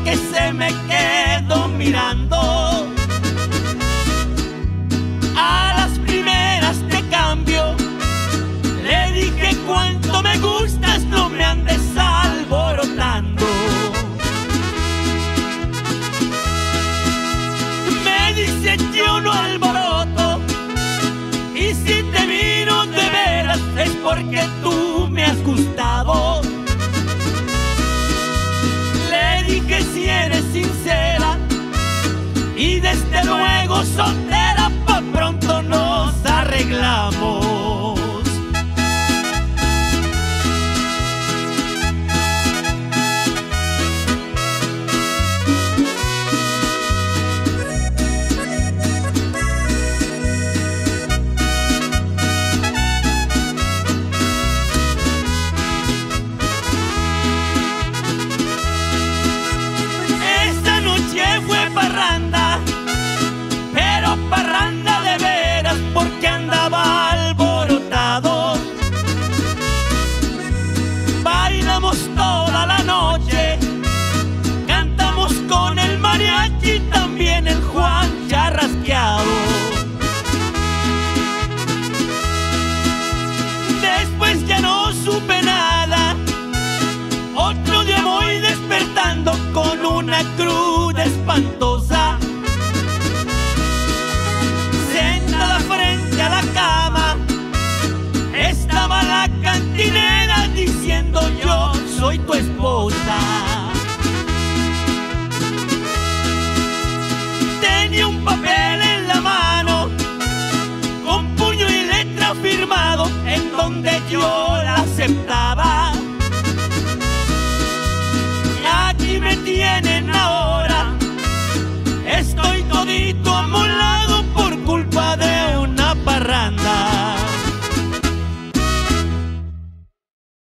que se me quedó mirando. A las primeras de cambio le dije cuánto me gustas, no me andes alborotando. Me dice yo no alboroto, y si te miro de veras es porque tú me has gustado. Le dije si eres sincera y desde luego soltera, pa' pronto nos arreglamos. Esa noche fue parranda, pero parranda de veras, porque andaba alborotado. Bailamos toda la noche, cantamos con el mariachi, también el Juan charrasqueado. Después ya no supe nada, otro día voy despertando con una cruda espantosa. Sentada frente a la cama estaba la cantinera diciendo yo soy tu esposa.